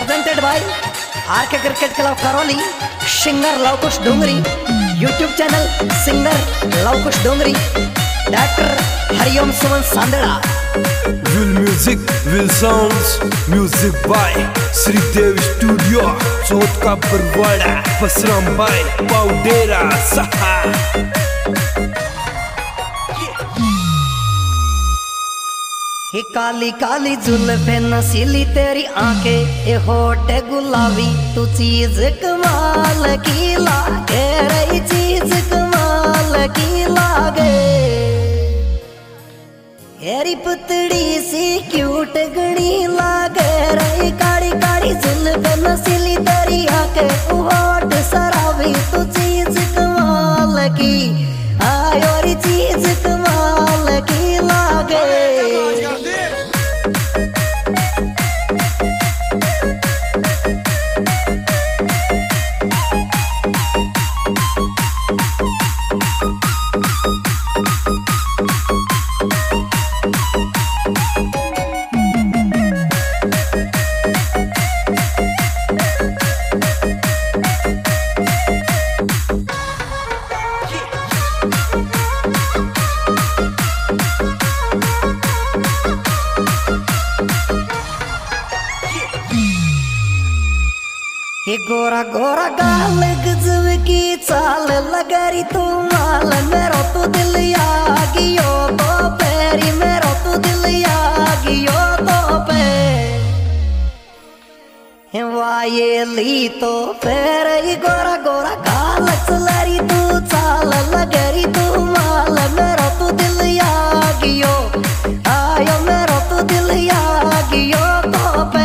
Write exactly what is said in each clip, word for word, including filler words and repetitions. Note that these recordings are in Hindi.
presented by R K Cricket Club Karoli, singer Laukush Dongri, YouTube channel singer Laukush Dongri, director Hariom Suman Sandra. Will music, will sounds, music by Sri Dev Studio, Chot ka Parwada, Pasram by Powdera Saha. हे काली काली जुल्फे नसीली तेरी आंखें, ए होठ गुलाबी, तू चीज कमाल की लागे, रही चीज कमाल की लागे। तेरी पुतड़ी सी क्यूट गणी लागे, रही काली काली जुल्फे नसीली तेरी आंखें, होठ शराबी, तू चीज कमाल की, आयो री चीज कमाल की लागे। ये गोरा गोरा गाल गजब की चाल लगरी तू माल, मेरो तो दिल आ गियो तो पैरी, मेरो तो दिल आ गियो तो पे वाये ली तो पैर। ये गोरा गोरा गाल चलरी तू चाल लगरी तू माल, मेरो तो दिल आ गियो, आयो मेरो तो दिल आ गियो तो पे।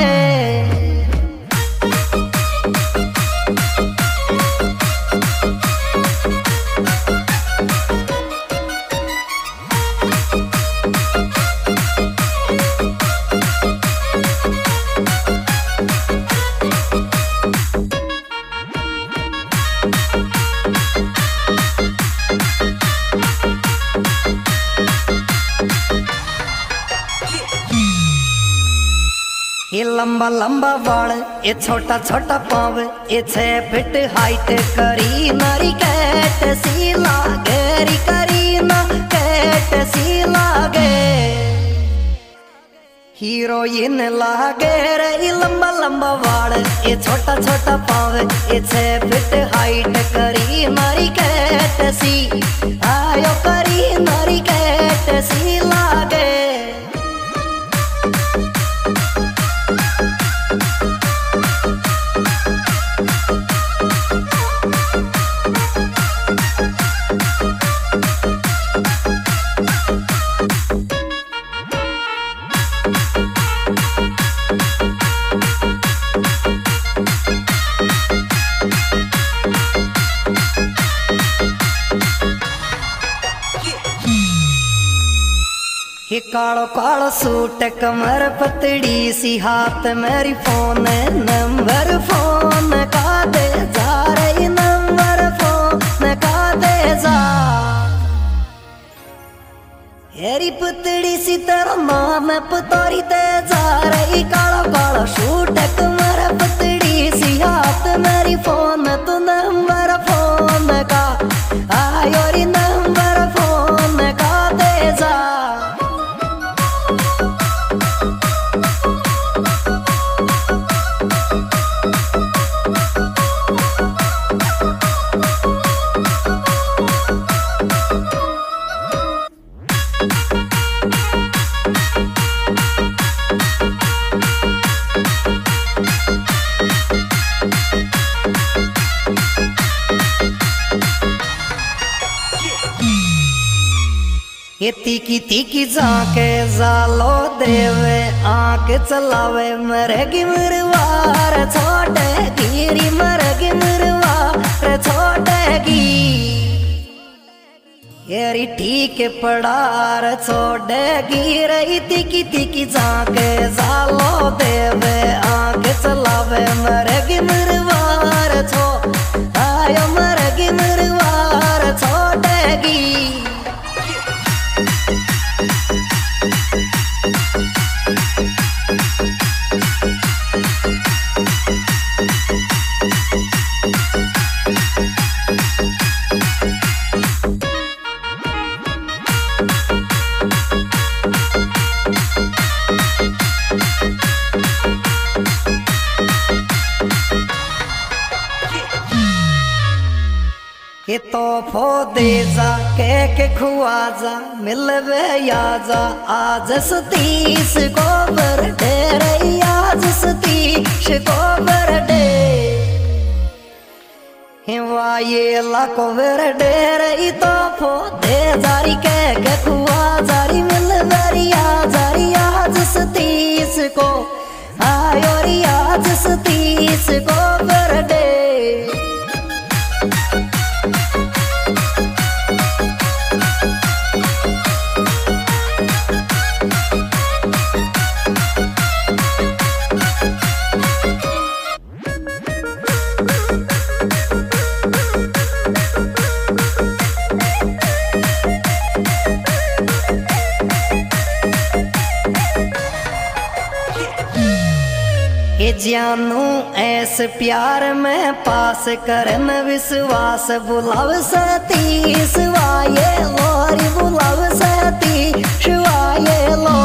ये लंबा लंबा बाल, ये छोटा छोटा पाँव, ये छह फीट हाइट, करी नारी कैट सी लागे, री करी ना कैट सी लागे। हीरोइन लागे रे, ये लंबा लंबा बाल, ये छोटा छोटा पाँव, ये छह फीट हाइट, करी नारी कैट सी, आयो करी नारी कैट सी लागे। ये कालो कालो सूट कमर पतड़ी सी, हाथ मेरी फोन नंबर फोन का दे जा, रही नंबर फोन का दे जा। हेरी पुतड़ी सी तेरा नाम पुतारी दे जा, रही कालो कालो सूट कमर पतड़ी सी, हाथ मेरी फोन तू नंबर फोन का, आयो री नंबर फोन का दे जा। ये तीकी तीकी जाके जालो देवे, आंख चलावे मरगी मरवार, छोटे गिरी मरगी मरवार छोटेगी। येरी ठीक पड़ार छोड़ेगी, रही तीकी तीकी जाके जालो देवे, आंख चलावे मरगी मरवार छो, आयो मरगी मरवार छोटेगी। ये तोहफो दे जा केक खुआ जा मिलवे या जा आज सतीश को बर्थडे रे आज सतीश को बर्थडे वाये लाको बर्थडे रे तोहफो दे जारी केक खुआ जारी मिलवे या जारी आज सतीश को आयो री आज सतीश को बर्थडे जानू ऐस प्यार में पास करन विश्वास बुलाव सतीश वाये लोरी बुलाव सतीश वाये लो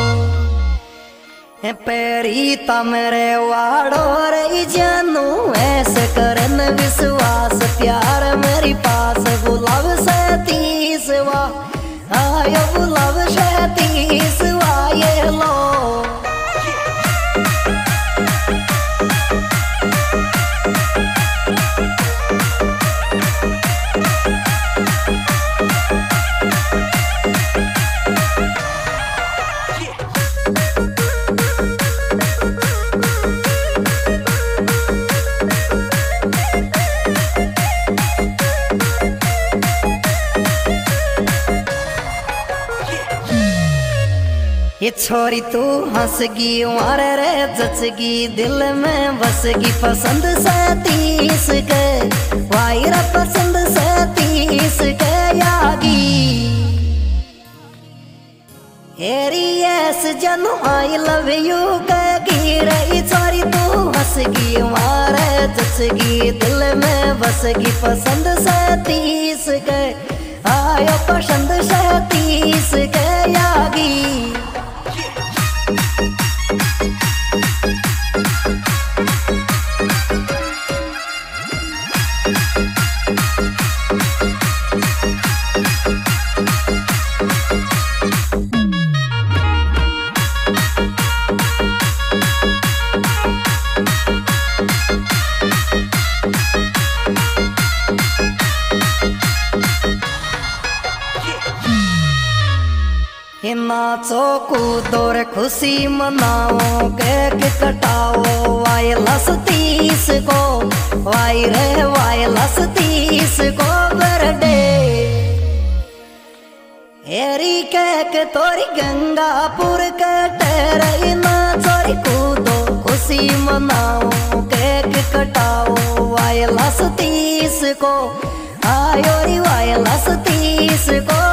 पेरी तमरे वाड़ो रे जानू ऐस करन विश्वास प्यार मेरी पास बुलाव सतीश वा आयो बुलाव सतीश वाये लो ये छोरी तू हंसगी मारे रे जचगी दिल में बसगी पसंद सतीश के वायरा पसंद सतीश के यागी हेरी यस जनू आई लव यू कगी रे छोरी तू हंसगी मारे जचगी दिल में बसगी पसंद सतीश के आयो पसंद सतीश के यागी नाचो कूदो रे खुशी मनाओ केक कटाओ वायला सतीश को वाई रे वायला सतीश को बर्थडे हेरी केक तोरी गंगापुर कटे रे नाचो रे कूदो खुशी मनाओ केक कटाओ वायला सतीश को आयो री वायला सतीश को